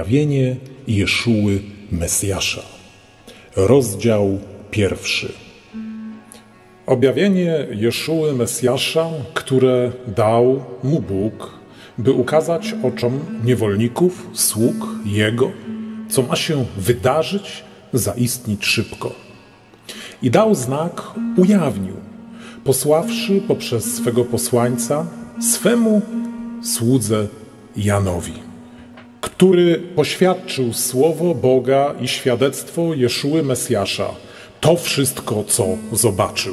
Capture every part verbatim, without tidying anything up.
Objawienie Jeszuły Mesjasza. Rozdział pierwszy. Objawienie Jeszuły Mesjasza, które dał mu Bóg, by ukazać oczom niewolników, sług Jego, co ma się wydarzyć, zaistnieć szybko. I dał znak, ujawnił, posławszy poprzez swego posłańca swemu słudze Janowi, który poświadczył słowo Boga i świadectwo Jeszuły Mesjasza, to wszystko, co zobaczył.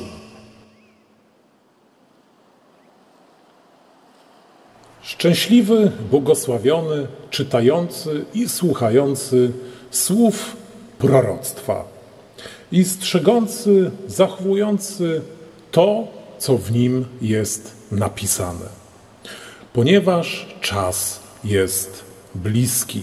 Szczęśliwy, błogosławiony, czytający i słuchający słów proroctwa i strzegący, zachowujący to, co w nim jest napisane, ponieważ czas jest bliski.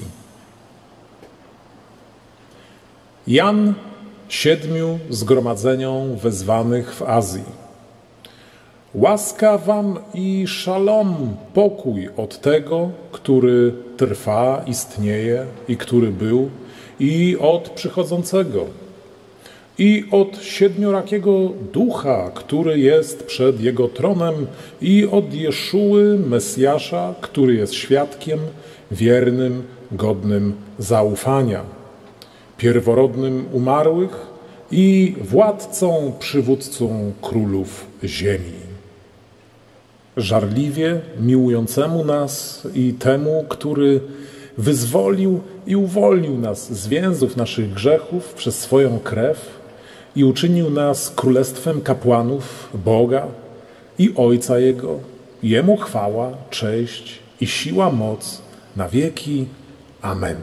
Jan siedmiu zgromadzeniom wezwanych w Azji. Łaska wam i szalom, pokój od tego, który trwa, istnieje i który był, i od przychodzącego, i od siedmiorakiego ducha, który jest przed jego tronem, i od Jeszuły Mesjasza, który jest świadkiem, wiernym, godnym zaufania, pierworodnym umarłych i władcą, przywódcą królów ziemi. Żarliwie miłującemu nas i temu, który wyzwolił i uwolnił nas z więzów naszych grzechów przez swoją krew i uczynił nas królestwem kapłanów Boga i Ojca Jego. Jemu chwała, cześć i siła, moc na wieki. Amen.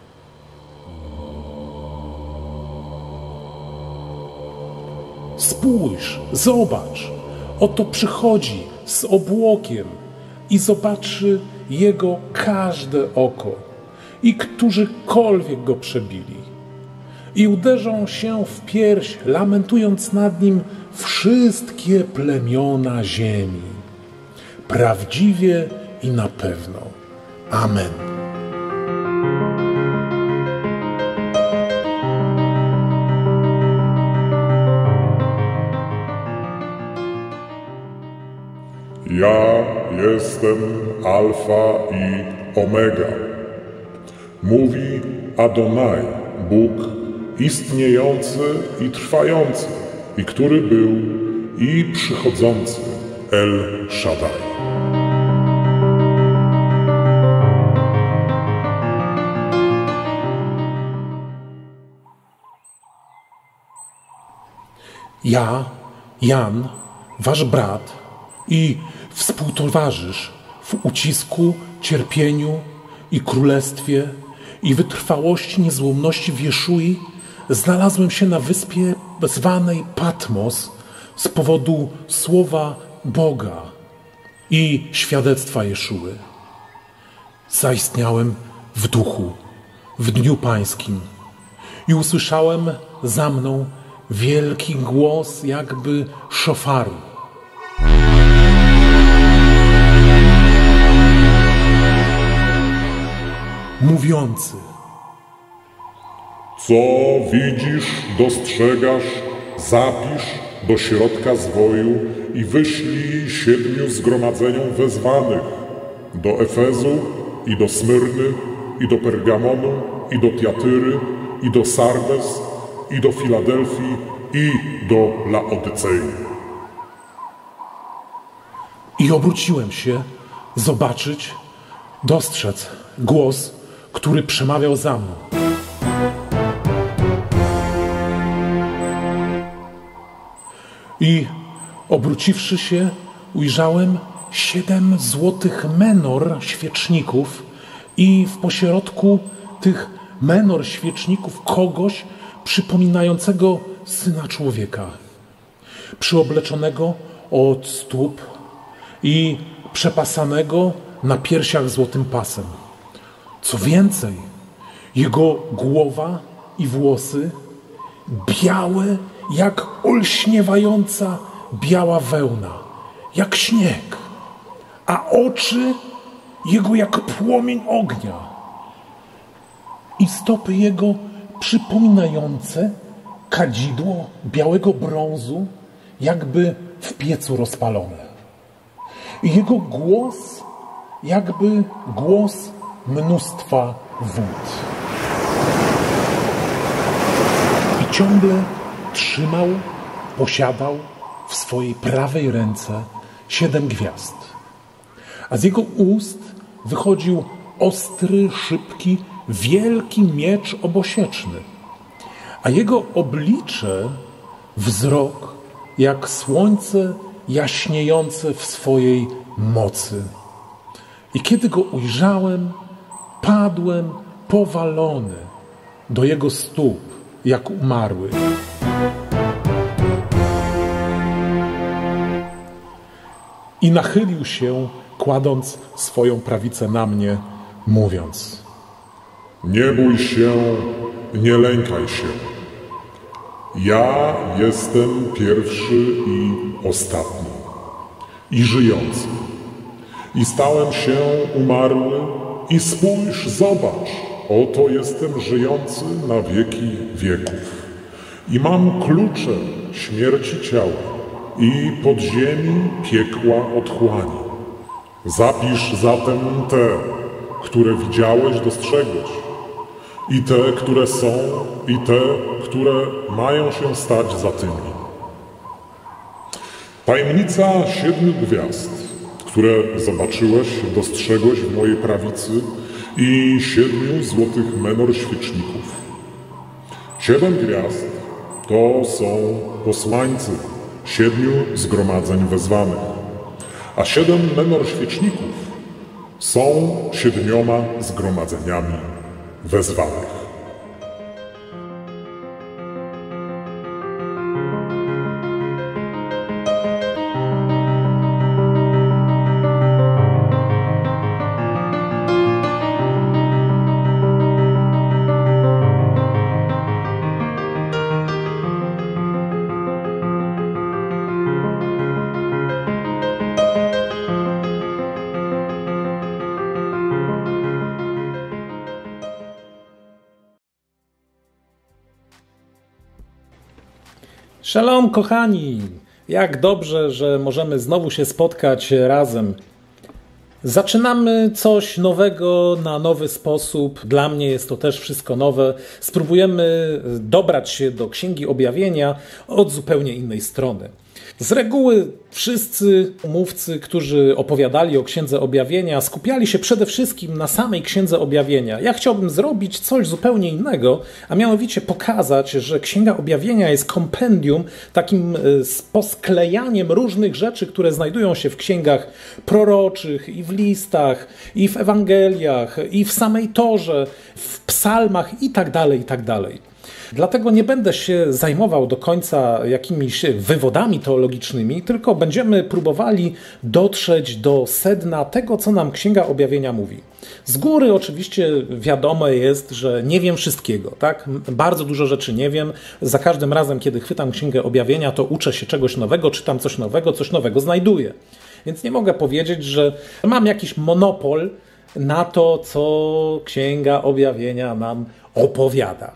Spójrz, zobacz, oto przychodzi z obłokiem i zobaczy Jego każde oko i którzykolwiek Go przebili. I uderzą się w pierś, lamentując nad Nim wszystkie plemiona ziemi. Prawdziwie i na pewno. Amen. Ja jestem Alfa i Omega, mówi Adonai, Bóg istniejący i trwający, i który był, i przychodzący, El Shaddai. Ja, Jan, wasz brat i współtowarzysz w ucisku, cierpieniu i królestwie i wytrwałości niezłomności w Jeszui, znalazłem się na wyspie zwanej Patmos z powodu słowa Boga i świadectwa Jeszuły. Zaistniałem w duchu, w dniu pańskim i usłyszałem za mną wielki głos jakby szofaru. Mówiący: Co widzisz, dostrzegasz, zapisz do środka zwoju i wyślij siedmiu zgromadzeniom wezwanych, do Efezu i do Smyrny, i do Pergamonu, i do Tiatyry, i do Sardes, i do Filadelfii, i do Laodycei. I obróciłem się zobaczyć, dostrzec głos, który przemawiał za mną. I obróciwszy się, ujrzałem siedem złotych menor świeczników i w pośrodku tych menor świeczników kogoś przypominającego Syna Człowieka, przyobleczonego od stóp i przepasanego na piersiach złotym pasem. Co więcej, jego głowa i włosy białe jak olśniewająca biała wełna, jak śnieg, a oczy jego jak płomień ognia. i stopy jego przypominające kadzidło białego brązu, jakby w piecu rozpalone. I jego głos jakby głos mnóstwa wód. I ciągle trzymał, posiadał w swojej prawej ręce siedem gwiazd. A z jego ust wychodził ostry, szybki, wielki miecz obosieczny. A jego oblicze, wzrok, jak słońce jaśniejące w swojej mocy. I kiedy go ujrzałem, padłem powalony do jego stóp, jak umarły. I nachylił się, kładąc swoją prawicę na mnie, mówiąc: Nie bój się, nie lękaj się. Ja jestem pierwszy i ostatni, i żyjący. I stałem się umarły i spójrz, zobacz, oto jestem żyjący na wieki wieków. I mam klucze śmierci ciała i podziemi piekła otchłani. Zapisz zatem te, które widziałeś, dostrzegłeś, i te, które są, i te, które mają się stać za tymi. Tajemnica siedmiu gwiazd, które zobaczyłeś, dostrzegłeś w mojej prawicy, i siedmiu złotych menor świeczników. Siedem gwiazd to są posłańcy siedmiu zgromadzeń wezwanych, a siedem menor świeczników są siedmioma zgromadzeniami wezwanych. Shalom, kochani! Jak dobrze, że możemy znowu się spotkać razem. Zaczynamy coś nowego na nowy sposób. Dla mnie jest to też wszystko nowe. Spróbujemy dobrać się do Księgi Objawienia od zupełnie innej strony. Z reguły wszyscy mówcy, którzy opowiadali o Księdze Objawienia, skupiali się przede wszystkim na samej Księdze Objawienia. Ja chciałbym zrobić coś zupełnie innego, a mianowicie pokazać, że Księga Objawienia jest kompendium, takim posklejaniem różnych rzeczy, które znajdują się w księgach proroczych i w listach, i w Ewangeliach, i w samej Torze, w psalmach i tak dalej, i tak dalej. Dlatego nie będę się zajmował do końca jakimiś wywodami teologicznymi, tylko będziemy próbowali dotrzeć do sedna tego, co nam Księga Objawienia mówi. Z góry oczywiście wiadomo jest, że nie wiem wszystkiego, tak? Bardzo dużo rzeczy nie wiem. Za każdym razem, kiedy chwytam Księgę Objawienia, to uczę się czegoś nowego, czytam coś nowego, coś nowego znajduję. Więc nie mogę powiedzieć, że mam jakiś monopol na to, co Księga Objawienia nam opowiada.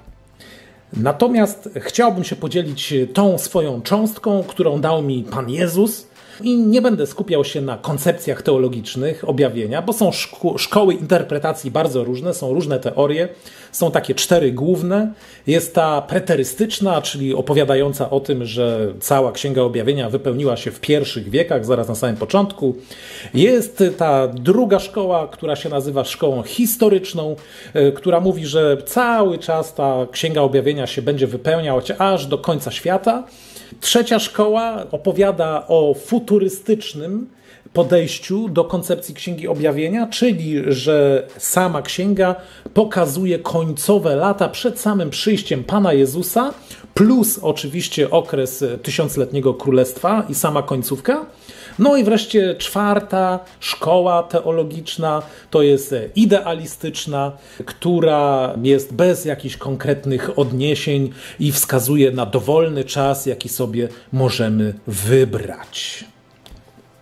Natomiast chciałbym się podzielić tą swoją cząstką, którą dał mi Pan Jezus, i nie będę skupiał się na koncepcjach teologicznych objawienia, bo są szko- szkoły interpretacji bardzo różne, są różne teorie, są takie cztery główne. Jest ta preterystyczna, czyli opowiadająca o tym, że cała Księga Objawienia wypełniła się w pierwszych wiekach, zaraz na samym początku. Jest ta druga szkoła, która się nazywa szkołą historyczną, która mówi, że cały czas ta Księga Objawienia się będzie wypełniać aż do końca świata. Trzecia szkoła opowiada o futurystycznym podejściu do koncepcji Księgi Objawienia, czyli że sama księga pokazuje końcowe lata przed samym przyjściem Pana Jezusa, plus oczywiście okres tysiącletniego królestwa i sama końcówka. No i wreszcie czwarta szkoła teologiczna to jest idealistyczna, która jest bez jakichś konkretnych odniesień i wskazuje na dowolny czas, jaki sobie możemy wybrać.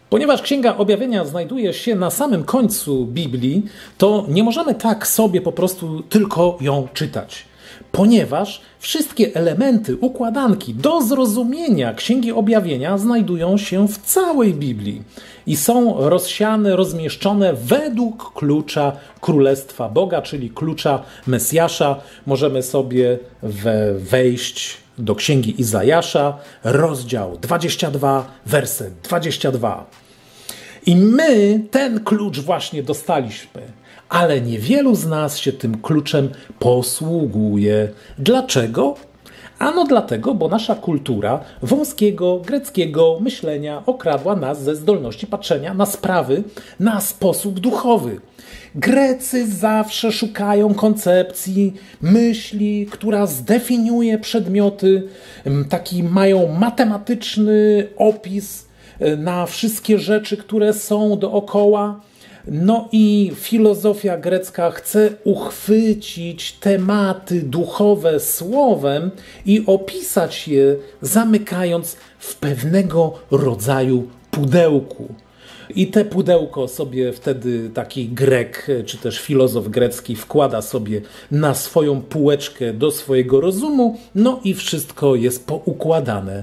Ponieważ Księga Objawienia znajduje się na samym końcu Biblii, to nie możemy tak sobie po prostu tylko ją czytać. Ponieważ wszystkie elementy, układanki do zrozumienia Księgi Objawienia znajdują się w całej Biblii i są rozsiane, rozmieszczone według klucza Królestwa Boga, czyli klucza Mesjasza. Możemy sobie we, wejść do Księgi Izajasza, rozdział dwudziesty drugi, werset dwudziesty drugi. I my ten klucz właśnie dostaliśmy. Ale niewielu z nas się tym kluczem posługuje. Dlaczego? Ano dlatego, bo nasza kultura wąskiego, greckiego myślenia okradła nas ze zdolności patrzenia na sprawy na sposób duchowy. Grecy zawsze szukają koncepcji, myśli, która zdefiniuje przedmioty, taki mają matematyczny opis na wszystkie rzeczy, które są dookoła. No i filozofia grecka chce uchwycić tematy duchowe słowem i opisać je, zamykając w pewnego rodzaju pudełku. I te pudełko sobie wtedy taki Grek, czy też filozof grecki wkłada sobie na swoją półeczkę do swojego rozumu, no i wszystko jest poukładane.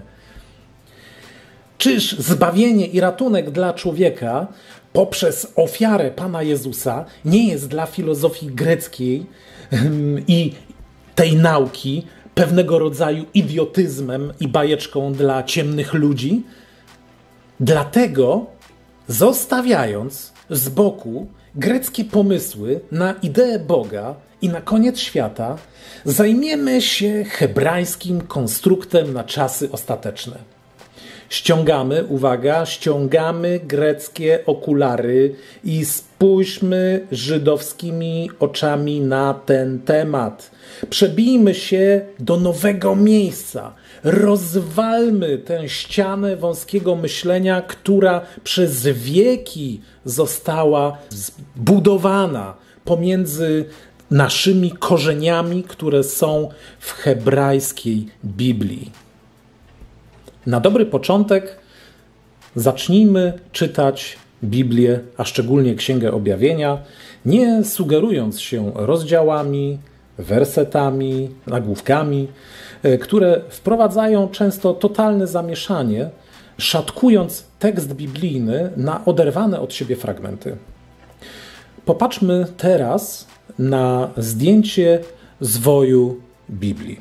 Czyż zbawienie i ratunek dla człowieka poprzez ofiarę Pana Jezusa nie jest dla filozofii greckiej i tej nauki pewnego rodzaju idiotyzmem i bajeczką dla ciemnych ludzi? Dlatego, zostawiając z boku greckie pomysły na ideę Boga i na koniec świata, zajmiemy się hebrajskim konstruktem na czasy ostateczne. Ściągamy, uwaga, ściągamy greckie okulary i spójrzmy żydowskimi oczami na ten temat. Przebijmy się do nowego miejsca. Rozwalmy tę ścianę wąskiego myślenia, która przez wieki została zbudowana pomiędzy naszymi korzeniami, które są w hebrajskiej Biblii. Na dobry początek zacznijmy czytać Biblię, a szczególnie Księgę Objawienia, nie sugerując się rozdziałami, wersetami, nagłówkami, które wprowadzają często totalne zamieszanie, szatkując tekst biblijny na oderwane od siebie fragmenty. Popatrzmy teraz na zdjęcie zwoju Biblii.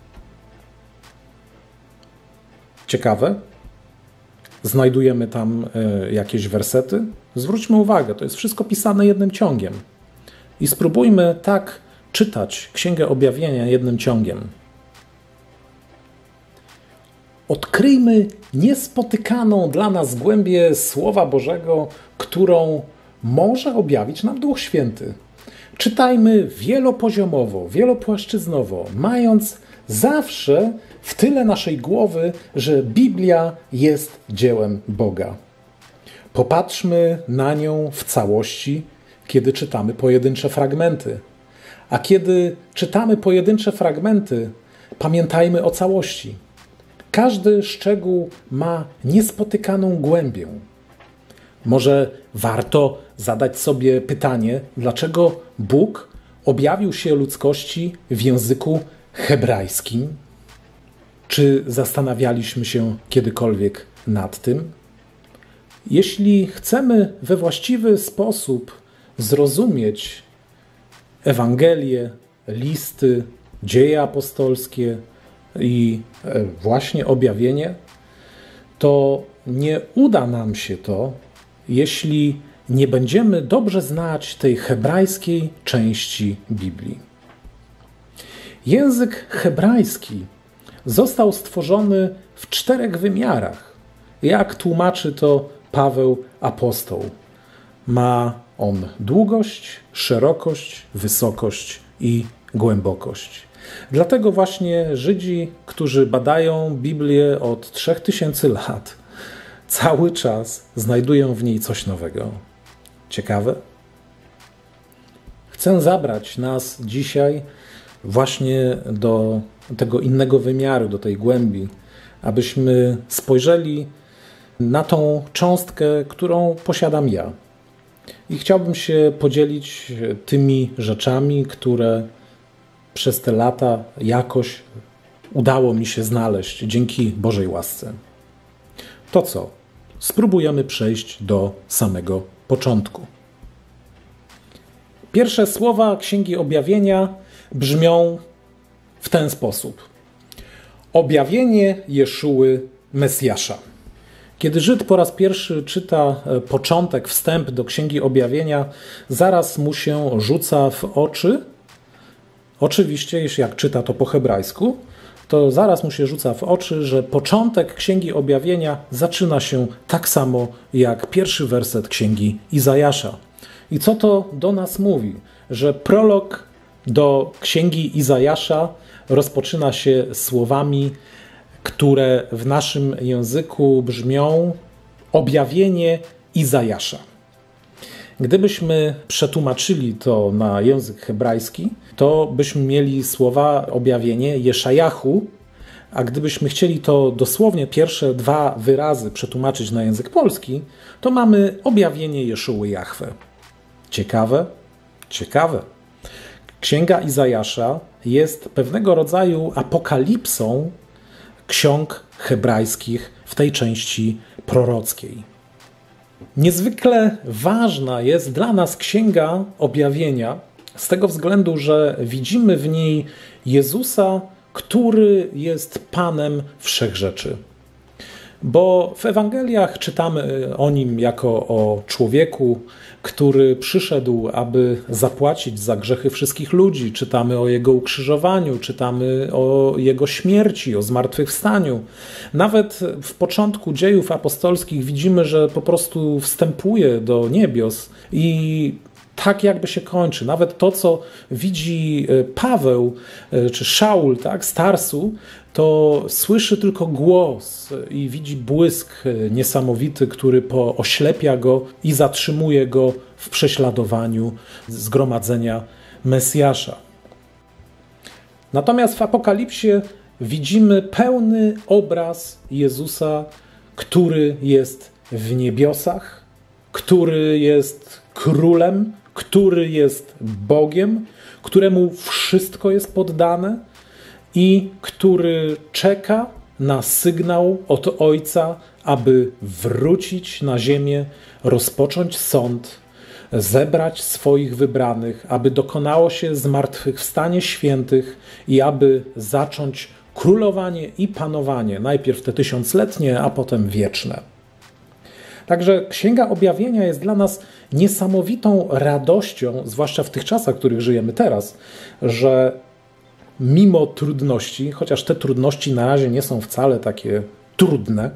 Ciekawe. Znajdujemy tam jakieś wersety. Zwróćmy uwagę, to jest wszystko pisane jednym ciągiem. I spróbujmy tak czytać Księgę Objawienia jednym ciągiem. Odkryjmy niespotykaną dla nas głębię Słowa Bożego, którą może objawić nam Duch Święty. Czytajmy wielopoziomowo, wielopłaszczyznowo, mając zawsze w tyle naszej głowy, że Biblia jest dziełem Boga. Popatrzmy na nią w całości, kiedy czytamy pojedyncze fragmenty. A kiedy czytamy pojedyncze fragmenty, pamiętajmy o całości. Każdy szczegół ma niespotykaną głębię. Może warto zadać sobie pytanie, dlaczego Bóg objawił się ludzkości w języku hebrajskim? Czy zastanawialiśmy się kiedykolwiek nad tym? Jeśli chcemy we właściwy sposób zrozumieć Ewangelię, listy, dzieje apostolskie i właśnie objawienie, to nie uda nam się to, jeśli nie będziemy dobrze znać tej hebrajskiej części Biblii. Język hebrajski został stworzony w czterech wymiarach. Jak tłumaczy to Paweł apostoł? Ma on długość, szerokość, wysokość i głębokość. Dlatego właśnie Żydzi, którzy badają Biblię od trzech tysięcy lat, cały czas znajdują w niej coś nowego. Ciekawe? Chcę zabrać nas dzisiaj właśnie do tego innego wymiaru, do tej głębi, abyśmy spojrzeli na tą cząstkę, którą posiadam ja. I chciałbym się podzielić tymi rzeczami, które przez te lata jakoś udało mi się znaleźć dzięki Bożej łasce. To co? Spróbujemy przejść do samego początku. Pierwsze słowa Księgi Objawienia brzmią w ten sposób. Objawienie Jeszuły Mesjasza. Kiedy Żyd po raz pierwszy czyta początek, wstęp do Księgi Objawienia, zaraz mu się rzuca w oczy, oczywiście, jeśli jak czyta to po hebrajsku, to zaraz mu się rzuca w oczy, że początek Księgi Objawienia zaczyna się tak samo jak pierwszy werset Księgi Izajasza. I co to do nas mówi? Że prolog do Księgi Izajasza rozpoczyna się słowami, które w naszym języku brzmią objawienie Izajasza. Gdybyśmy przetłumaczyli to na język hebrajski, to byśmy mieli słowa objawienie Jeszajahu, a gdybyśmy chcieli to dosłownie pierwsze dwa wyrazy przetłumaczyć na język polski, to mamy objawienie Jeszuły Jahwe. Ciekawe? Ciekawe. Księga Izajasza jest pewnego rodzaju apokalipsą ksiąg hebrajskich w tej części prorockiej. Niezwykle ważna jest dla nas Księga Objawienia z tego względu, że widzimy w niej Jezusa, który jest Panem wszechrzeczy. Bo w Ewangeliach czytamy o Nim jako o człowieku, który przyszedł, aby zapłacić za grzechy wszystkich ludzi. Czytamy o Jego ukrzyżowaniu, czytamy o Jego śmierci, o zmartwychwstaniu. Nawet w początku dziejów apostolskich widzimy, że po prostu wstępuje do niebios i tak jakby się kończy. Nawet to, co widzi Paweł czy Szaul, tak, z Tarsu, to słyszy tylko głos i widzi błysk niesamowity, który oślepia go i zatrzymuje go w prześladowaniu zgromadzenia Mesjasza. Natomiast w Apokalipsie widzimy pełny obraz Jezusa, który jest w niebiosach, który jest królem, który jest Bogiem, któremu wszystko jest poddane i który czeka na sygnał od Ojca, aby wrócić na ziemię, rozpocząć sąd, zebrać swoich wybranych, aby dokonało się zmartwychwstanie świętych i aby zacząć królowanie i panowanie, najpierw te tysiącletnie, a potem wieczne. Także Księga Objawienia jest dla nas niesamowitą radością, zwłaszcza w tych czasach, w których żyjemy teraz, że mimo trudności, chociaż te trudności na razie nie są wcale takie trudne,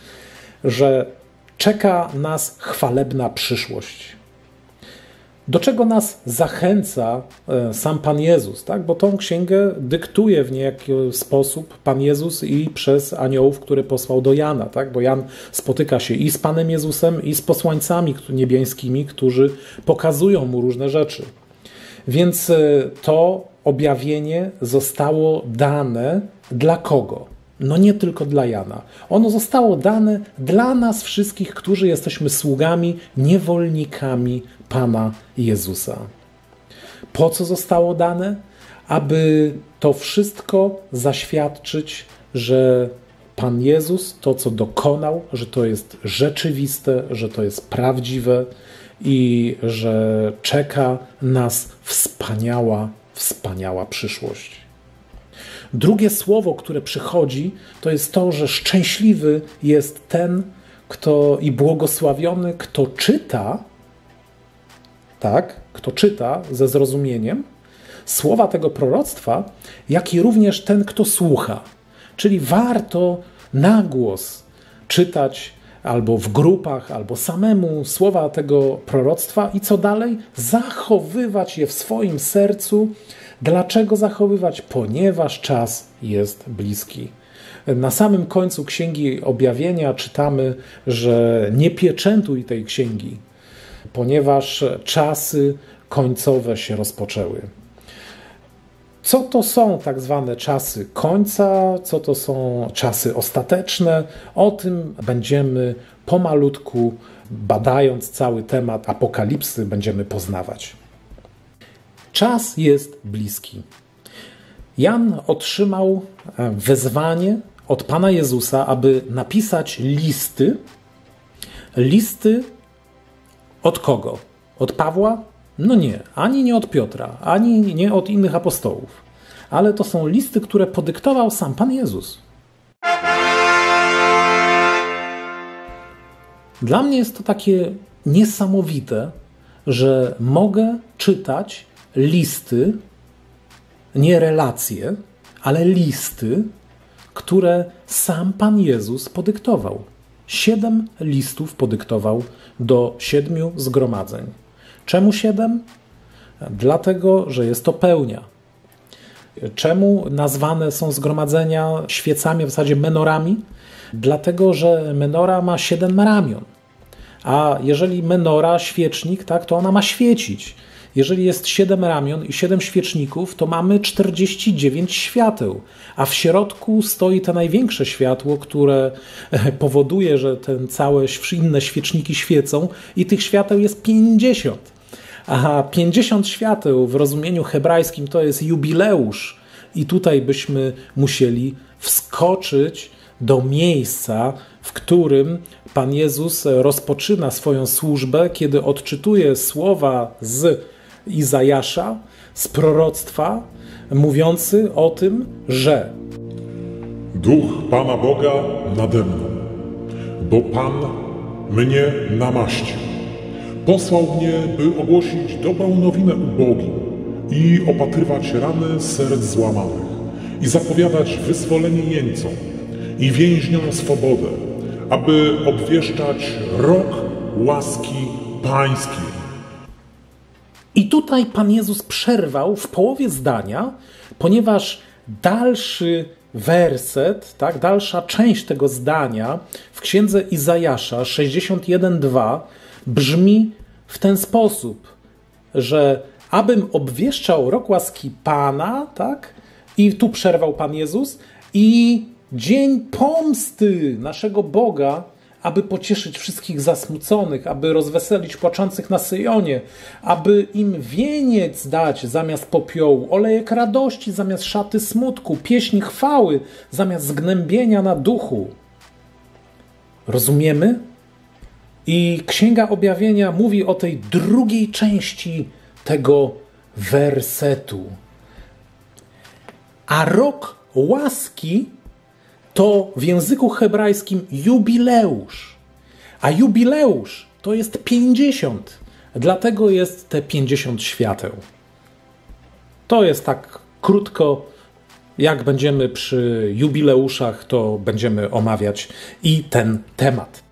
że czeka nas chwalebna przyszłość. Do czego nas zachęca sam Pan Jezus, tak? Bo tą księgę dyktuje w niejaki sposób Pan Jezus i przez aniołów, które posłał do Jana, tak? Bo Jan spotyka się i z Panem Jezusem, i z posłańcami niebieskimi, którzy pokazują mu różne rzeczy. Więc to objawienie zostało dane dla kogo? No nie tylko dla Jana. Ono zostało dane dla nas wszystkich, którzy jesteśmy sługami, niewolnikami Pana Jezusa. Po co zostało dane? Aby to wszystko zaświadczyć, że Pan Jezus, to co dokonał, że to jest rzeczywiste, że to jest prawdziwe i że czeka nas wspaniała, wspaniała przyszłość. Drugie słowo, które przychodzi, to jest to, że szczęśliwy jest ten, kto i błogosławiony, kto czyta, tak, kto czyta ze zrozumieniem słowa tego proroctwa, jak i również ten, kto słucha. Czyli warto na głos czytać albo w grupach, albo samemu słowa tego proroctwa i co dalej? Zachowywać je w swoim sercu. Dlaczego zachowywać? Ponieważ czas jest bliski. Na samym końcu Księgi Objawienia czytamy, że nie pieczętuj tej księgi, ponieważ czasy końcowe się rozpoczęły. Co to są tak zwane czasy końca, co to są czasy ostateczne, o tym będziemy pomalutku, badając cały temat apokalipsy, będziemy poznawać. Czas jest bliski. Jan otrzymał wezwanie od Pana Jezusa, aby napisać listy. Listy od kogo? Od Pawła? No nie, ani nie od Piotra, ani nie od innych apostołów. Ale to są listy, które podyktował sam Pan Jezus. Dla mnie jest to takie niesamowite, że mogę czytać listy, nie relacje, ale listy, które sam Pan Jezus podyktował. Siedem listów podyktował do siedmiu zgromadzeń. Czemu siedem? Dlatego, że jest to pełnia. Czemu nazwane są zgromadzenia świecami, w zasadzie menorami? Dlatego, że menora ma siedem ramion. A jeżeli menora, świecznik, tak, to ona ma świecić. Jeżeli jest siedem ramion i siedem świeczników, to mamy czterdzieści dziewięć świateł, a w środku stoi to największe światło, które powoduje, że ten całe inne świeczniki świecą i tych świateł jest pięćdziesiąt. A pięćdziesiąt świateł w rozumieniu hebrajskim to jest jubileusz i tutaj byśmy musieli wskoczyć do miejsca, w którym Pan Jezus rozpoczyna swoją służbę, kiedy odczytuje słowa z Izajasza, z proroctwa, mówiący o tym, że Duch Pana Boga nade mną, bo Pan mnie namaścił. Posłał mnie, by ogłosić dobrą nowinę ubogim i opatrywać rany serc złamanych i zapowiadać wyzwolenie jeńcom i więźniom swobodę, aby obwieszczać rok łaski Pańskiej. I tutaj Pan Jezus przerwał w połowie zdania, ponieważ dalszy werset, tak, dalsza część tego zdania w księdze Izajasza sześćdziesiąt jeden dwa brzmi w ten sposób, że abym obwieszczał rok łaski Pana, tak, i tu przerwał Pan Jezus, i dzień pomsty naszego Boga, aby pocieszyć wszystkich zasmuconych, aby rozweselić płaczących na Syjonie, aby im wieniec dać zamiast popiołu, olejek radości zamiast szaty smutku, pieśń chwały zamiast zgnębienia na duchu. Rozumiemy? I Księga Objawienia mówi o tej drugiej części tego wersetu. A rok łaski to w języku hebrajskim jubileusz, a jubileusz to jest pięćdziesiąt, dlatego jest te pięćdziesiąt świateł. To jest tak krótko, jak będziemy przy jubileuszach, to będziemy omawiać i ten temat.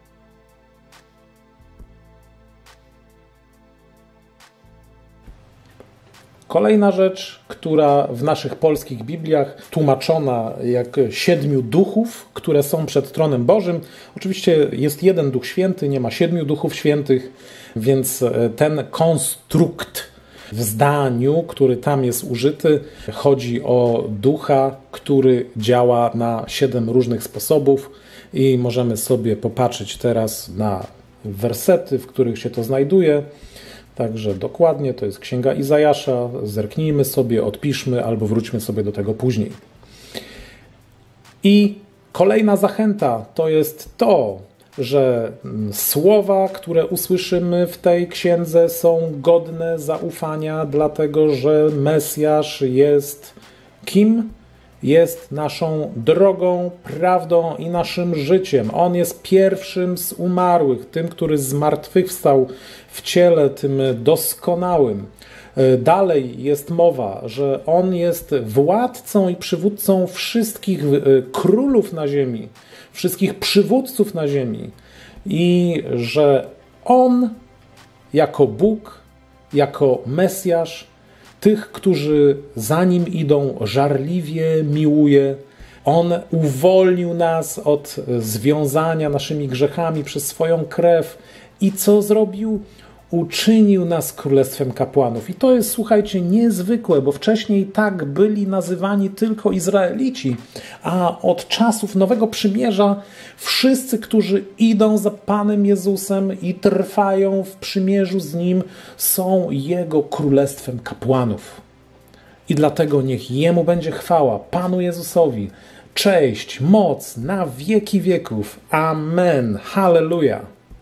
Kolejna rzecz, która w naszych polskich Bibliach tłumaczona jak siedmiu duchów, które są przed tronem Bożym. Oczywiście jest jeden Duch Święty, nie ma siedmiu duchów świętych, więc ten konstrukt w zdaniu, który tam jest użyty, chodzi o ducha, który działa na siedem różnych sposobów i możemy sobie popatrzeć teraz na wersety, w których się to znajduje. Także dokładnie, to jest Księga Izajasza, zerknijmy sobie, odpiszmy albo wróćmy sobie do tego później. I kolejna zachęta to jest to, że słowa, które usłyszymy w tej księdze są godne zaufania, dlatego że Mesjasz jest kim? Jest naszą drogą, prawdą i naszym życiem. On jest pierwszym z umarłych, tym, który zmartwychwstał w ciele, tym doskonałym. Dalej jest mowa, że On jest władcą i przywódcą wszystkich królów na ziemi, wszystkich przywódców na ziemi i że On jako Bóg, jako Mesjasz, tych, którzy za Nim idą, żarliwie miłuje. On uwolnił nas od związania naszymi grzechami przez swoją krew. I co zrobił? uczynił nas królestwem kapłanów. I to jest, słuchajcie, niezwykłe, bo wcześniej tak byli nazywani tylko Izraelici, a od czasów Nowego Przymierza wszyscy, którzy idą za Panem Jezusem i trwają w przymierzu z Nim, są Jego królestwem kapłanów. I dlatego niech Jemu będzie chwała, Panu Jezusowi, cześć, moc na wieki wieków. Amen. Halleluja.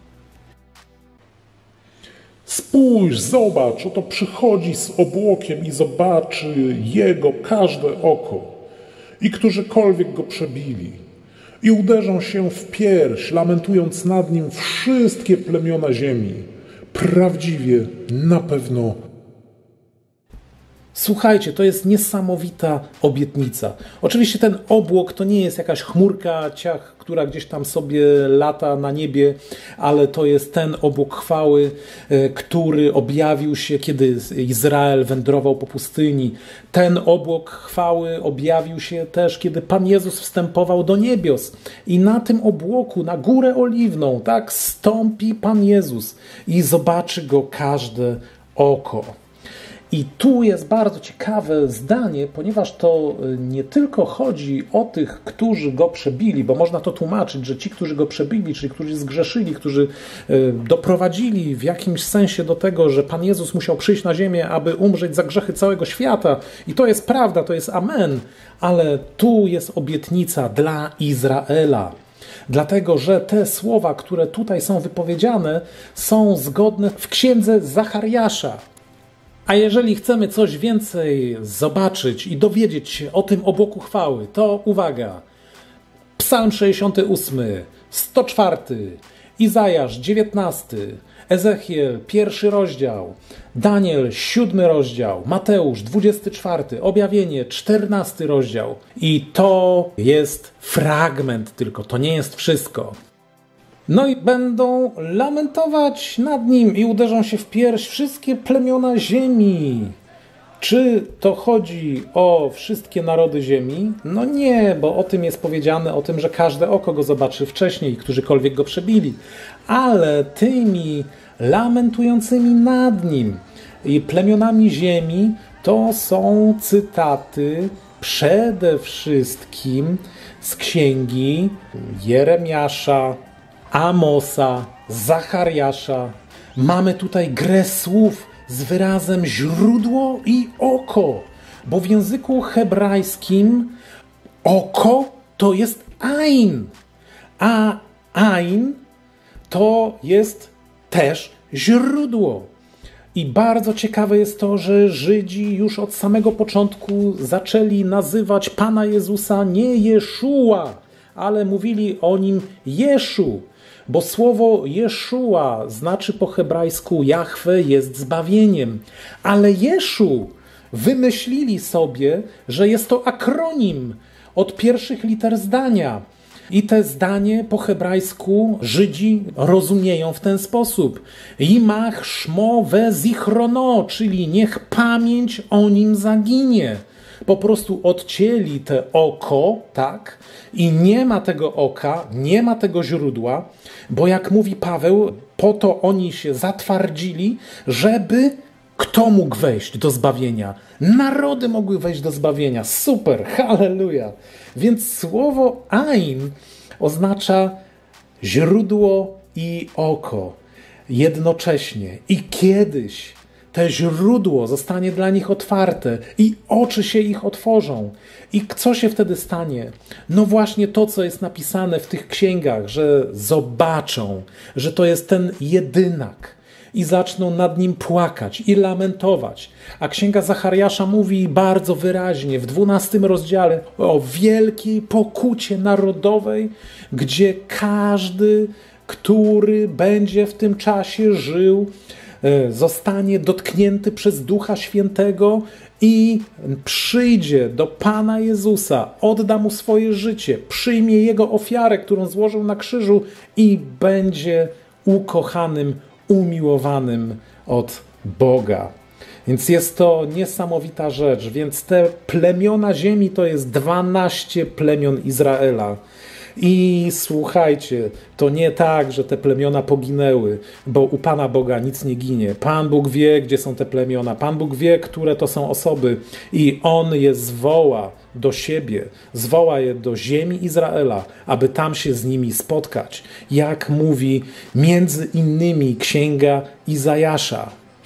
Spójrz, zobacz, oto przychodzi z obłokiem i zobaczy Jego każde oko i którzykolwiek Go przebili. I uderzą się w pierś, lamentując nad Nim wszystkie plemiona ziemi. Prawdziwie, na pewno. Słuchajcie, to jest niesamowita obietnica. Oczywiście ten obłok to nie jest jakaś chmurka, ciach, która gdzieś tam sobie lata na niebie, ale to jest ten obłok chwały, który objawił się, kiedy Izrael wędrował po pustyni. Ten obłok chwały objawił się też, kiedy Pan Jezus wstępował do niebios. I na tym obłoku, na Górę Oliwną, tak, stąpi Pan Jezus i zobaczy Go każde oko. I tu jest bardzo ciekawe zdanie, ponieważ to nie tylko chodzi o tych, którzy Go przebili, bo można to tłumaczyć, że ci, którzy Go przebili, czyli którzy zgrzeszyli, którzy doprowadzili w jakimś sensie do tego, że Pan Jezus musiał przyjść na ziemię, aby umrzeć za grzechy całego świata. I to jest prawda, to jest amen, ale tu jest obietnica dla Izraela. Dlatego, że te słowa, które tutaj są wypowiedziane, są zgodne w księdze Zachariasza. A jeżeli chcemy coś więcej zobaczyć i dowiedzieć się o tym obłoku chwały, to uwaga, Psalm sześćdziesiąty ósmy, sto czwarty, Izajasz dziewiętnasty, Ezechiel pierwszy rozdział, Daniel siódmy rozdział, Mateusz dwudziesty czwarty, Objawienie czternasty rozdział. I to jest fragment tylko, to nie jest wszystko. No i będą lamentować nad Nim i uderzą się w pierś wszystkie plemiona ziemi. Czy to chodzi o wszystkie narody ziemi? No nie, bo o tym jest powiedziane, o tym, że każde oko Go zobaczy wcześniej, którzykolwiek Go przebili. Ale tymi lamentującymi nad Nim i plemionami ziemi to są cytaty przede wszystkim z księgi Jeremiasza, Amosa, Zachariasza. Mamy tutaj grę słów z wyrazem źródło i oko, bo w języku hebrajskim oko to jest ain, a ain to jest też źródło. I bardzo ciekawe jest to, że Żydzi już od samego początku zaczęli nazywać Pana Jezusa nie Jeszua, ale mówili o Nim Jeszu. Bo słowo Jeszua znaczy po hebrajsku Jahwe jest zbawieniem. Ale Jeszu wymyślili sobie, że jest to akronim od pierwszych liter zdania. I te zdanie po hebrajsku Żydzi rozumieją w ten sposób. Imach szmo ve zichrono, czyli niech pamięć o nim zaginie. Po prostu odcięli te oko, tak? I nie ma tego oka, nie ma tego źródła, bo jak mówi Paweł, po to oni się zatwardzili, żeby kto mógł wejść do zbawienia? Narody mogły wejść do zbawienia. Super, halleluja. Więc słowo ain oznacza źródło i oko jednocześnie. I kiedyś to źródło zostanie dla nich otwarte i oczy się ich otworzą. I co się wtedy stanie? No właśnie to, co jest napisane w tych księgach, że zobaczą, że to jest ten jedynak i zaczną nad nim płakać i lamentować. A księga Zachariasza mówi bardzo wyraźnie w dwunastym rozdziale o wielkiej pokucie narodowej, gdzie każdy, który będzie w tym czasie żył, zostanie dotknięty przez Ducha Świętego i przyjdzie do Pana Jezusa, odda Mu swoje życie, przyjmie Jego ofiarę, którą złożył na krzyżu i będzie ukochanym, umiłowanym od Boga. Więc jest to niesamowita rzecz. Więc te plemiona ziemi to jest dwanaście plemion Izraela. I słuchajcie, to nie tak, że te plemiona poginęły, bo u Pana Boga nic nie ginie. Pan Bóg wie, gdzie są te plemiona. Pan Bóg wie, które to są osoby. I On je zwoła do siebie, zwoła je do ziemi Izraela, aby tam się z nimi spotkać. Jak mówi między innymi księga Izajasza.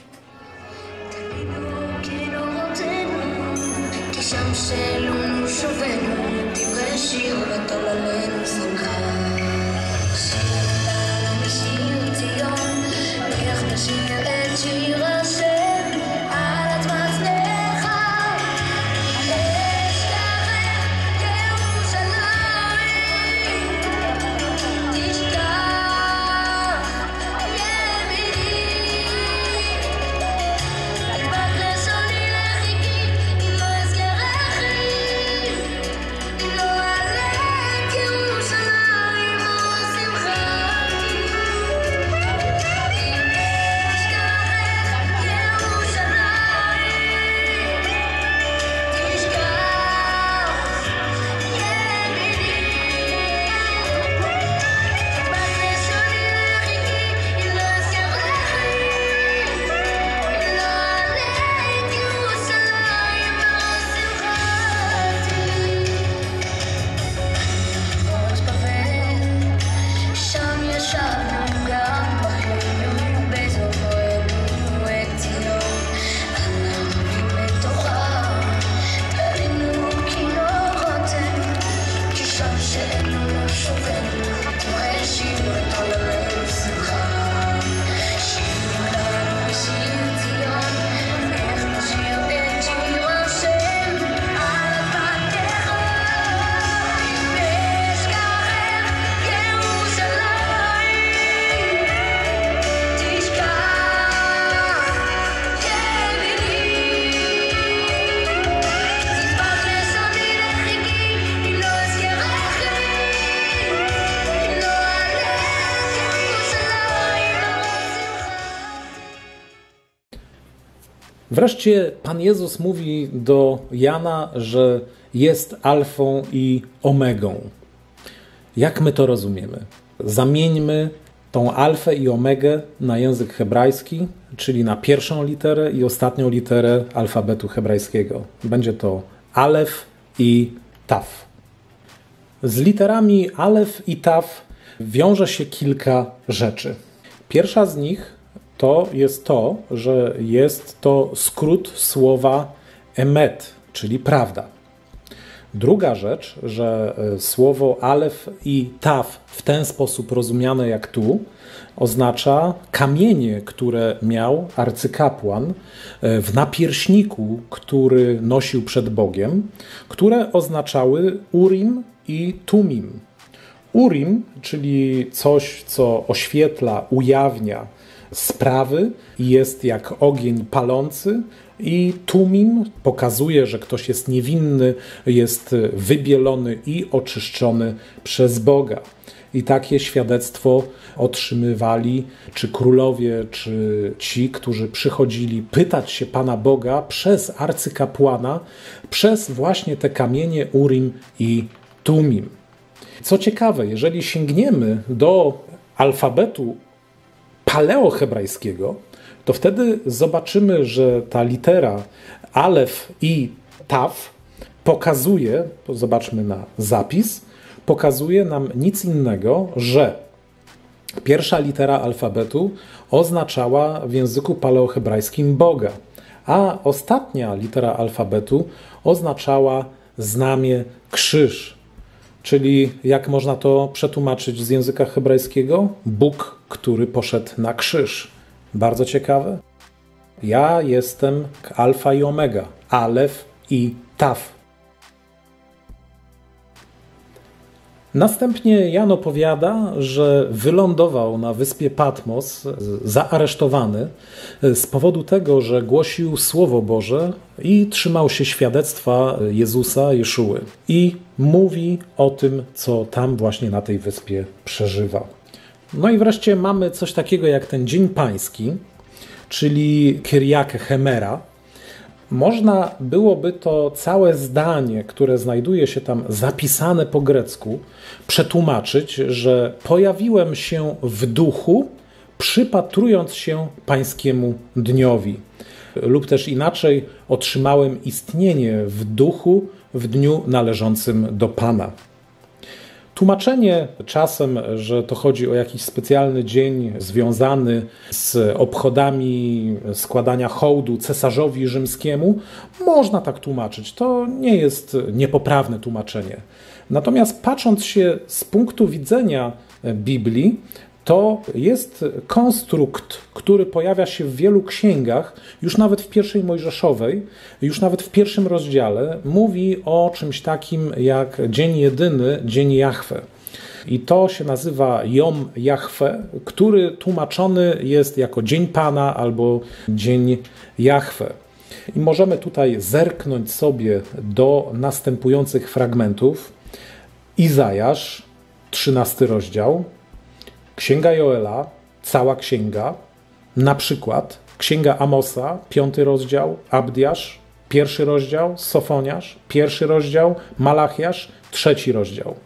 Wreszcie Pan Jezus mówi do Jana, że jest alfą i omegą. Jak my to rozumiemy? Zamieńmy tą alfę i omegę na język hebrajski, czyli na pierwszą literę i ostatnią literę alfabetu hebrajskiego. Będzie to alef i taf. Z literami alef i taf wiąże się kilka rzeczy. Pierwsza z nich to jest to, że jest to skrót słowa emet, czyli prawda. Druga rzecz, że słowo alef i taf w ten sposób rozumiane jak tu oznacza kamienie, które miał arcykapłan w napierśniku, który nosił przed Bogiem, które oznaczały Urim i Tumim. Urim, czyli coś, co oświetla, ujawnia sprawy i jest jak ogień palący, i Tumim pokazuje, że ktoś jest niewinny, jest wybielony i oczyszczony przez Boga. I takie świadectwo otrzymywali czy królowie, czy ci, którzy przychodzili pytać się Pana Boga przez arcykapłana, przez właśnie te kamienie Urim i Tumim. Co ciekawe, jeżeli sięgniemy do alfabetu paleohebrajskiego, to wtedy zobaczymy, że ta litera alef i taf pokazuje, zobaczmy na zapis, pokazuje nam nic innego, że pierwsza litera alfabetu oznaczała w języku paleohebrajskim Boga, a ostatnia litera alfabetu oznaczała znamię krzyż. Czyli jak można to przetłumaczyć z języka hebrajskiego? Bóg, który poszedł na krzyż. Bardzo ciekawe. Ja jestem alfa i omega, alef i taf. Następnie Jan opowiada, że wylądował na wyspie Patmos, zaaresztowany z powodu tego, że głosił Słowo Boże i trzymał się świadectwa Jezusa, Jeszuły. I mówi o tym, co tam właśnie na tej wyspie przeżywa. No i wreszcie mamy coś takiego jak ten Dzień Pański, czyli Kyriake Hemera. Można byłoby to całe zdanie, które znajduje się tam zapisane po grecku, przetłumaczyć, że pojawiłem się w duchu, przypatrując się pańskiemu dniowi. Lub też inaczej, otrzymałem istnienie w duchu w dniu należącym do Pana. Tłumaczenie czasem, że to chodzi o jakiś specjalny dzień związany z obchodami składania hołdu cesarzowi rzymskiemu, można tak tłumaczyć. To nie jest niepoprawne tłumaczenie. Natomiast patrząc się z punktu widzenia Biblii, to jest konstrukt, który pojawia się w wielu księgach, już nawet w pierwszej Mojżeszowej, już nawet w pierwszym rozdziale, mówi o czymś takim jak dzień jedyny, dzień Jahwe. I to się nazywa Jom Jahwe, który tłumaczony jest jako dzień Pana albo dzień Jahwe. I możemy tutaj zerknąć sobie do następujących fragmentów. Izajasz, trzynasty rozdział, Księga Joela, cała księga, na przykład Księga Amosa, piąty rozdział, Abdiasz, pierwszy rozdział, Sofoniasz, pierwszy rozdział, Malachiasz, trzeci rozdział.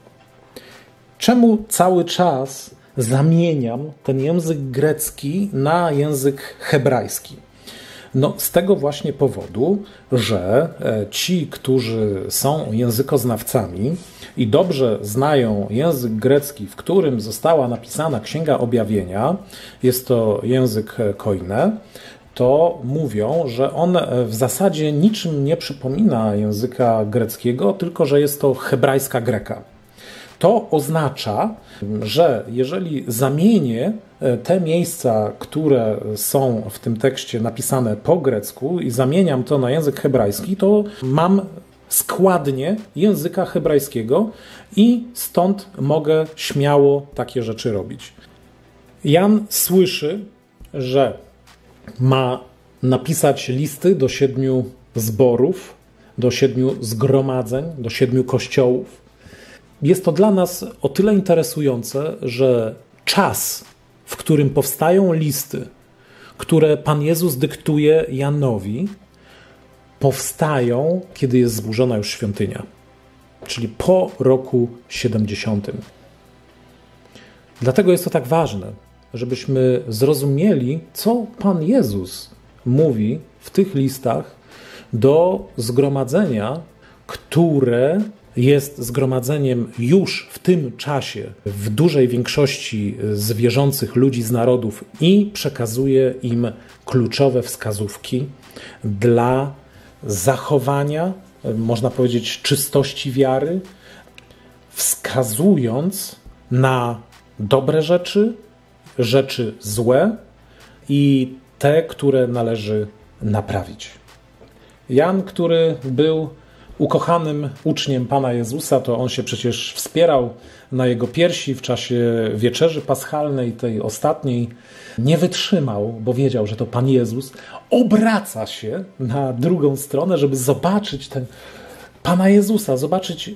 Czemu cały czas zamieniam ten język grecki na język hebrajski? No, z tego właśnie powodu, że ci, którzy są językoznawcami i dobrze znają język grecki, w którym została napisana Księga Objawienia, jest to język koine, to mówią, że on w zasadzie niczym nie przypomina języka greckiego, tylko że jest to hebrajska greka. To oznacza, że jeżeli zamienię te miejsca, które są w tym tekście napisane po grecku i zamieniam to na język hebrajski, to mam składnię języka hebrajskiego i stąd mogę śmiało takie rzeczy robić. Jan słyszy, że ma napisać listy do siedmiu zborów, do siedmiu zgromadzeń, do siedmiu kościołów. Jest to dla nas o tyle interesujące, że czas, w którym powstają listy, które Pan Jezus dyktuje Janowi, powstają, kiedy jest zburzona już świątynia, czyli po roku siedemdziesiątym. Dlatego jest to tak ważne, żebyśmy zrozumieli, co Pan Jezus mówi w tych listach do zgromadzenia, które jest zgromadzeniem już w tym czasie w dużej większości z wierzących ludzi z narodów i przekazuje im kluczowe wskazówki dla zachowania, można powiedzieć, czystości wiary, wskazując na dobre rzeczy, rzeczy złe i te, które należy naprawić. Jan, który był ukochanym uczniem Pana Jezusa, to on się przecież wspierał na jego piersi w czasie wieczerzy paschalnej, tej ostatniej. Nie wytrzymał, bo wiedział, że to Pan Jezus. Obraca się na drugą stronę, żeby zobaczyć ten Pana Jezusa, zobaczyć,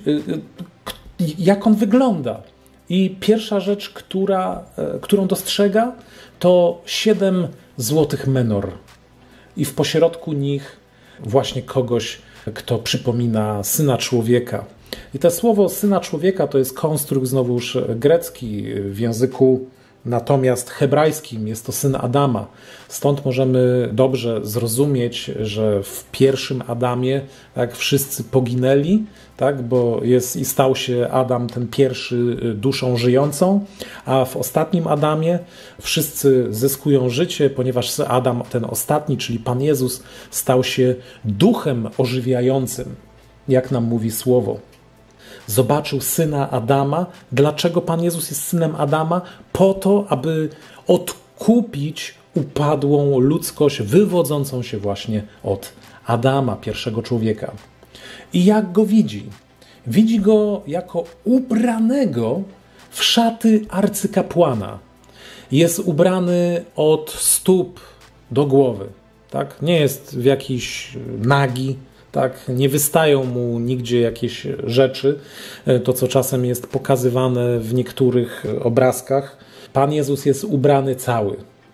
jak on wygląda. I pierwsza rzecz, która, którą dostrzega, to siedem złotych menor. I w pośrodku nich właśnie kogoś, kto przypomina Syna Człowieka. I to słowo Syna Człowieka to jest konstrukt znowuż grecki, w języku natomiast hebrajskim jest to syn Adama. Stąd możemy dobrze zrozumieć, że w pierwszym Adamie tak, wszyscy poginęli, tak, bo jest i stał się Adam ten pierwszy duszą żyjącą, a w ostatnim Adamie wszyscy zyskują życie, ponieważ Adam ten ostatni, czyli Pan Jezus, stał się duchem ożywiającym, jak nam mówi słowo. Zobaczył syna Adama. Dlaczego Pan Jezus jest synem Adama? Po to, aby odkupić upadłą ludzkość wywodzącą się właśnie od Adama, pierwszego człowieka. I jak go widzi? Widzi go jako ubranego w szaty arcykapłana. Jest ubrany od stóp do głowy. Tak? Nie jest w jakiś nagi, tak? Nie wystają mu nigdzie jakieś rzeczy, to co czasem jest pokazywane w niektórych obrazkach. Pan Jezus jest ubrany cały.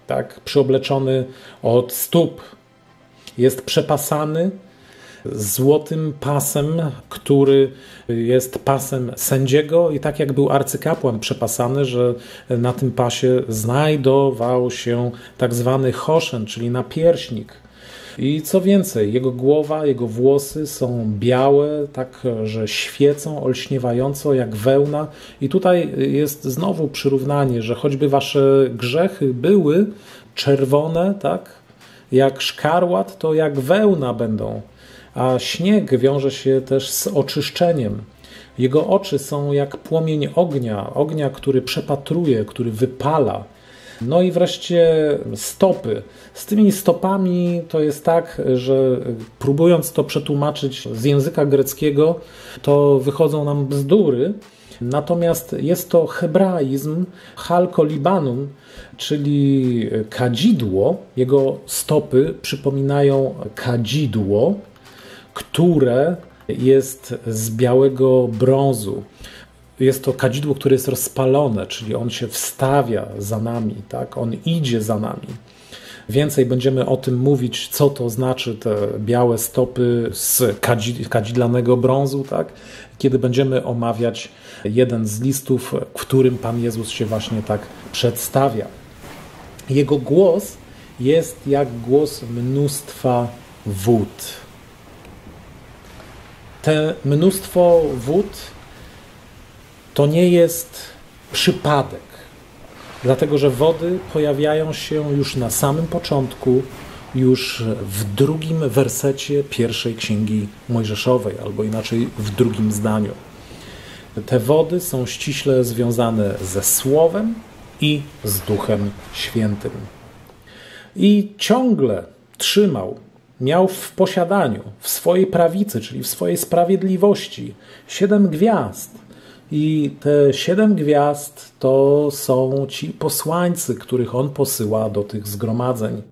tak, przyobleczony od stóp. Jest przepasany złotym pasem, który jest pasem sędziego i tak jak był arcykapłan przepasany, że na tym pasie znajdował się tak zwany choszen, czyli napierśnik. I co więcej, jego głowa, jego włosy są białe, tak że świecą olśniewająco jak wełna. I tutaj jest znowu przyrównanie, że choćby wasze grzechy były czerwone, tak, jak szkarłat, to jak wełna będą. A śnieg wiąże się też z oczyszczeniem. Jego oczy są jak płomień ognia, ognia, który przepatruje, który wypala. No i wreszcie stopy. Z tymi stopami to jest tak, że próbując to przetłumaczyć z języka greckiego, to wychodzą nam bzdury. Natomiast jest to hebraizm halkolibanum, czyli kadzidło. Jego stopy przypominają kadzidło, które jest z białego brązu. Jest to kadzidło, które jest rozpalone, czyli on się wstawia za nami, tak? On idzie za nami. Więcej będziemy o tym mówić, co to znaczy te białe stopy z kadzidlanego brązu, tak? Kiedy będziemy omawiać jeden z listów, w którym Pan Jezus się właśnie tak przedstawia. Jego głos jest jak głos mnóstwa wód. Te mnóstwo wód to nie jest przypadek, dlatego że wody pojawiają się już na samym początku, już w drugim wersecie pierwszej Księgi Mojżeszowej, albo inaczej w drugim zdaniu. Te wody są ściśle związane ze Słowem i z Duchem Świętym. I ciągle trzymał, miał w posiadaniu, w swojej prawicy, czyli w swojej sprawiedliwości, siedem gwiazd. I te siedem gwiazd to są ci posłańcy, których on posyła do tych zgromadzeń.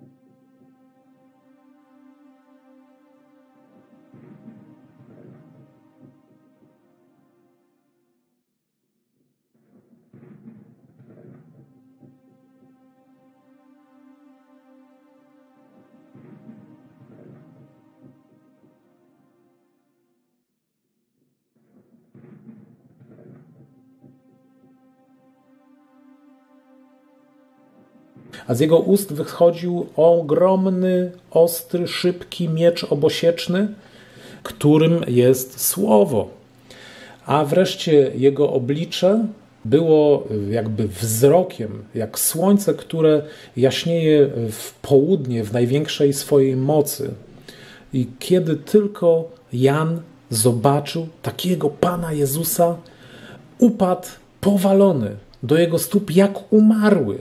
A z jego ust wychodził ogromny, ostry, szybki miecz obosieczny, którym jest Słowo. A wreszcie jego oblicze było jakby wzrokiem, jak słońce, które jaśnieje w południe, w największej swojej mocy. I kiedy tylko Jan zobaczył takiego Pana Jezusa, upadł powalony do jego stóp jak umarły.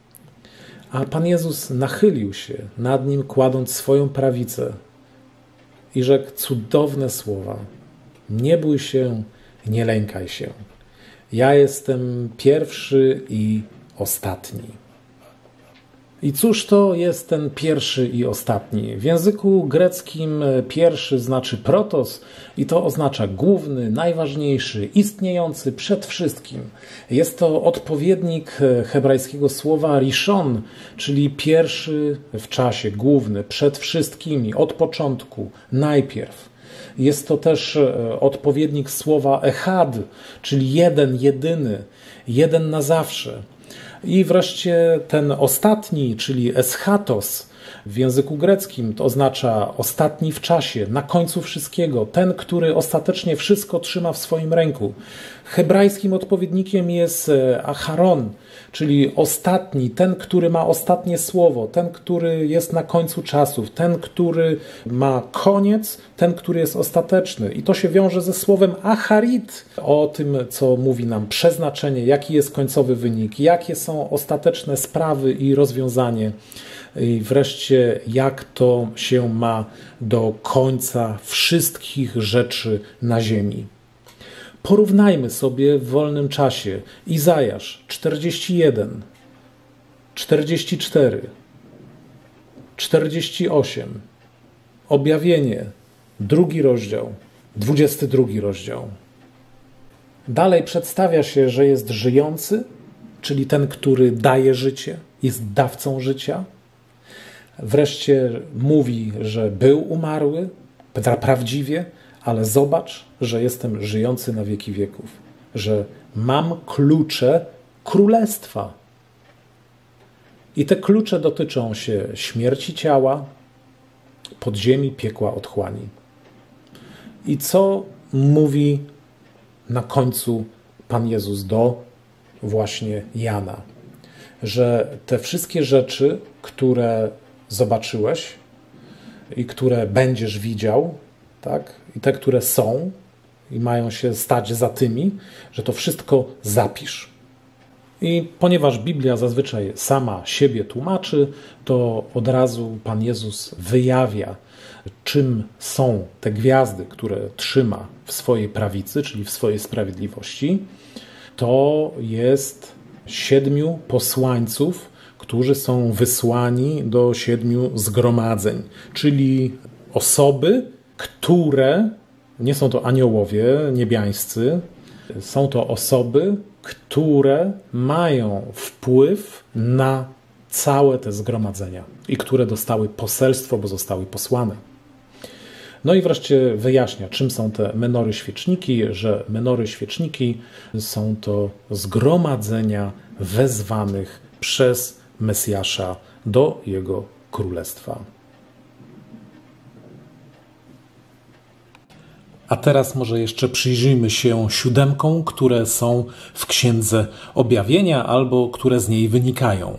A Pan Jezus nachylił się nad nim, kładąc swoją prawicę i rzekł cudowne słowa. Nie bój się, nie lękaj się. Ja jestem pierwszy i ostatni. I cóż to jest ten pierwszy i ostatni? W języku greckim pierwszy znaczy protos i to oznacza główny, najważniejszy, istniejący przed wszystkim. Jest to odpowiednik hebrajskiego słowa rishon, czyli pierwszy w czasie, główny, przed wszystkimi, od początku, najpierw. Jest to też odpowiednik słowa echad, czyli jeden, jedyny, jeden na zawsze. I wreszcie ten ostatni, czyli eschatos w języku greckim, to oznacza ostatni w czasie, na końcu wszystkiego, ten, który ostatecznie wszystko trzyma w swoim ręku. Hebrajskim odpowiednikiem jest acharon, czyli ostatni, ten, który ma ostatnie słowo, ten, który jest na końcu czasów, ten, który ma koniec, ten, który jest ostateczny. I to się wiąże ze słowem acharit, o tym, co mówi nam przeznaczenie, jaki jest końcowy wynik, jakie są ostateczne sprawy i rozwiązanie. I wreszcie, jak to się ma do końca wszystkich rzeczy na ziemi. Porównajmy sobie w wolnym czasie Izajasz czterdzieści jeden, czterdzieści cztery, czterdzieści osiem, Objawienie, drugi rozdział, dwudziesty drugi rozdział. Dalej przedstawia się, że jest żyjący, czyli ten, który daje życie, jest dawcą życia. Wreszcie mówi, że był umarły, prawdziwie, ale zobacz, że jestem żyjący na wieki wieków, że mam klucze królestwa. I te klucze dotyczą się śmierci ciała, podziemi, piekła, otchłani. I co mówi na końcu Pan Jezus do właśnie Jana? Że te wszystkie rzeczy, które zobaczyłeś i które będziesz widział, tak? I te, które są i mają się stać za tymi, że to wszystko zapisz. I ponieważ Biblia zazwyczaj sama siebie tłumaczy, to od razu Pan Jezus wyjawia, czym są te gwiazdy, które trzyma w swojej prawicy, czyli w swojej sprawiedliwości. To jest siedmiu posłańców, którzy są wysłani do siedmiu zgromadzeń, czyli osoby, które, nie są to aniołowie niebiańscy, są to osoby, które mają wpływ na całe te zgromadzenia i które dostały poselstwo, bo zostały posłane. No i wreszcie wyjaśnia, czym są te menory świeczniki, że menory świeczniki są to zgromadzenia wezwanych przez Mesjasza do Jego Królestwa. A teraz może jeszcze przyjrzyjmy się siódemkom, które są w Księdze Objawienia albo które z niej wynikają.